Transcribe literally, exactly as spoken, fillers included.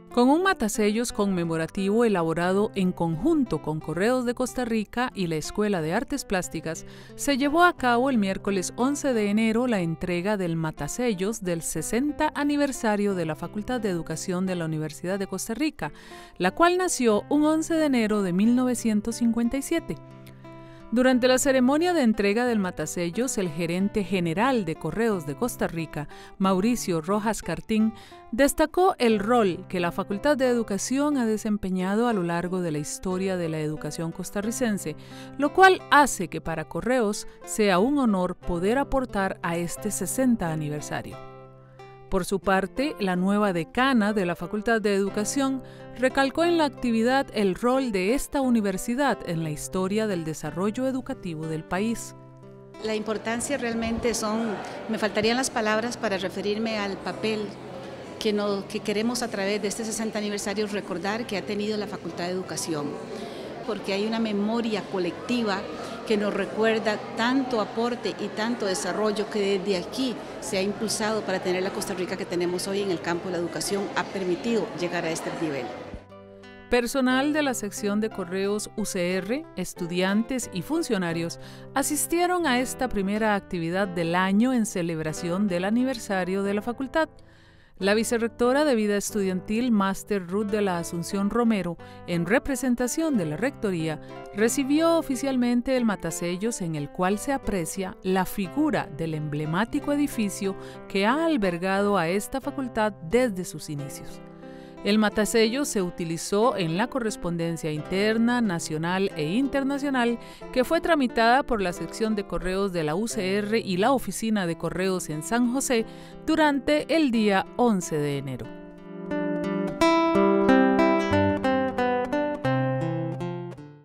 Con un matasellos conmemorativo elaborado en conjunto con Correos de Costa Rica y la Escuela de Artes Plásticas, se llevó a cabo el miércoles once de enero la entrega del matasellos del sesenta aniversario de la Facultad de Educación de la Universidad de Costa Rica, la cual nació un once de enero de mil novecientos cincuenta y siete. Durante la ceremonia de entrega del matasellos, el gerente general de Correos de Costa Rica, Mauricio Rojas Cartín, destacó el rol que la Facultad de Educación ha desempeñado a lo largo de la historia de la educación costarricense, lo cual hace que para Correos sea un honor poder aportar a este sesenta aniversario. Por su parte, la nueva decana de la Facultad de Educación recalcó en la actividad el rol de esta universidad en la historia del desarrollo educativo del país. La importancia realmente son, me faltarían las palabras para referirme al papel que, no, que queremos a través de este sesenta aniversario recordar que ha tenido la Facultad de Educación, porque hay una memoria colectiva que nos recuerda tanto aporte y tanto desarrollo que desde aquí se ha impulsado para tener la Costa Rica que tenemos hoy en el campo de la educación, ha permitido llegar a este nivel. Personal de la sección de Correos U C R, estudiantes y funcionarios asistieron a esta primera actividad del año en celebración del aniversario de la facultad. La vicerrectora de Vida Estudiantil, Máster Ruth de la Asunción Romero, en representación de la Rectoría, recibió oficialmente el matasellos en el cual se aprecia la figura del emblemático edificio que ha albergado a esta facultad desde sus inicios. El matasellos se utilizó en la correspondencia interna, nacional e internacional que fue tramitada por la sección de Correos de la U C R y la Oficina de Correos en San José durante el día once de enero.